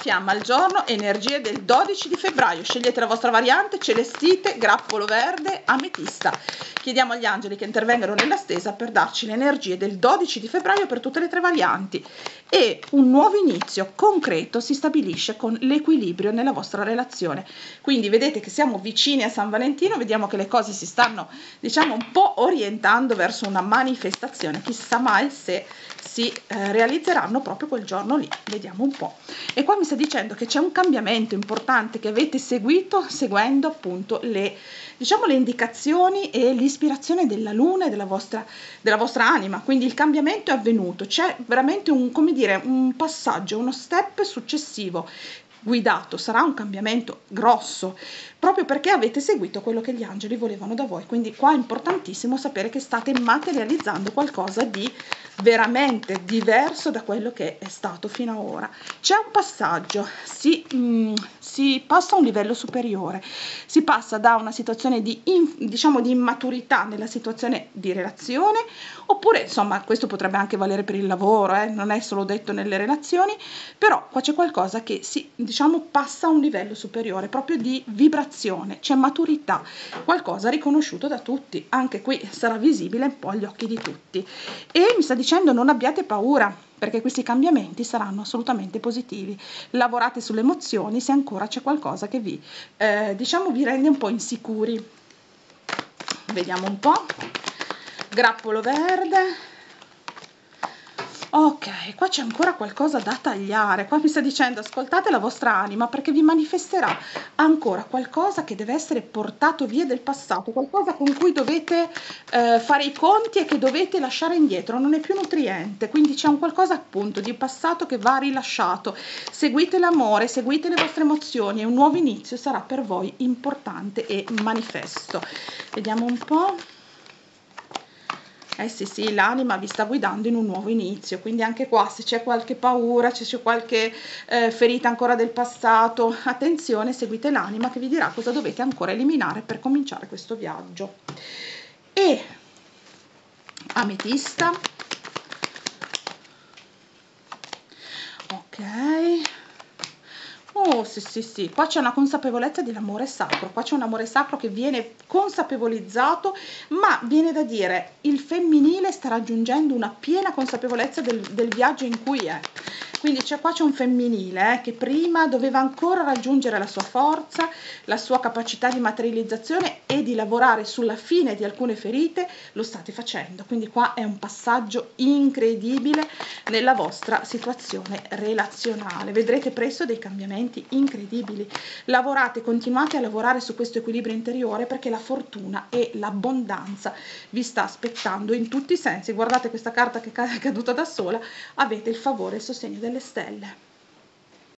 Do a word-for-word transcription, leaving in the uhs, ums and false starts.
fiamma al giorno, energie del dodici di febbraio. Scegliete la vostra variante: celestite, grappolo verde, ametista. Chiediamo agli angeli che intervengano nella stesa per darci le energie del dodici di febbraio per tutte le tre varianti. E un nuovo inizio concreto si stabilisce con l'equilibrio nella vostra relazione. Quindi vedete che siamo vicini a San Valentino, vediamo che le cose si stanno, diciamo, un po' orientando verso una manifestazione. Chissà mai se si eh, realizzeranno proprio quel giorno lì, vediamo un po'. E qua mi sta dicendo che c'è un cambiamento importante che avete seguito seguendo appunto le, diciamo, le indicazioni e l'ispirazione della luna e della vostra, della vostra anima. Quindi il cambiamento è avvenuto, c'è veramente un, come dire, un passaggio, uno step successivo guidato, sarà un cambiamento grosso proprio perché avete seguito quello che gli angeli volevano da voi. Quindi qua è importantissimo sapere che state materializzando qualcosa di veramente diverso da quello che è stato fino ad ora. C'è un passaggio, si, mh, si passa a un livello superiore, si passa da una situazione di, in, diciamo, di immaturità nella situazione di relazione, oppure insomma questo potrebbe anche valere per il lavoro, eh? Non è solo detto nelle relazioni, però qua c'è qualcosa che si, diciamo, passa a un livello superiore, proprio di vibrazione, c'è maturità, qualcosa riconosciuto da tutti, anche qui sarà visibile un po' agli occhi di tutti. E mi sta dicendo: non abbiate paura, perché questi cambiamenti saranno assolutamente positivi. Lavorate sulle emozioni se ancora c'è qualcosa che vi, eh, diciamo, vi rende un po' insicuri. Vediamo un po'. Grappolo verde. Ok, qua c'è ancora qualcosa da tagliare. Qua mi sta dicendo: ascoltate la vostra anima, perché vi manifesterà ancora qualcosa che deve essere portato via del passato, qualcosa con cui dovete eh, fare i conti e che dovete lasciare indietro, non è più nutriente. Quindi c'è un qualcosa appunto di passato che va rilasciato. Seguite l'amore, seguite le vostre emozioni e un nuovo inizio sarà per voi importante e manifesto. Vediamo un po'. Eh sì, sì, l'anima vi sta guidando in un nuovo inizio, quindi anche qua se c'è qualche paura, se c'è qualche eh, ferita ancora del passato, attenzione, seguite l'anima che vi dirà cosa dovete ancora eliminare per cominciare questo viaggio. E ametista, ok. Oh sì sì sì, qua c'è una consapevolezza dell'amore sacro, qua c'è un amore sacro che viene consapevolizzato, ma viene da dire il femminile sta raggiungendo una piena consapevolezza del, del viaggio in cui è. Quindi c'è qua c'è un femminile eh, che prima doveva ancora raggiungere la sua forza, la sua capacità di materializzazione e di lavorare sulla fine di alcune ferite, lo state facendo. Quindi qua è un passaggio incredibile nella vostra situazione relazionale. Vedrete presto dei cambiamenti incredibili. Lavorate, continuate a lavorare su questo equilibrio interiore, perché la fortuna e l'abbondanza vi sta aspettando in tutti i sensi. Guardate questa carta che è caduta da sola, avete il favore e il sostegno delle stelle.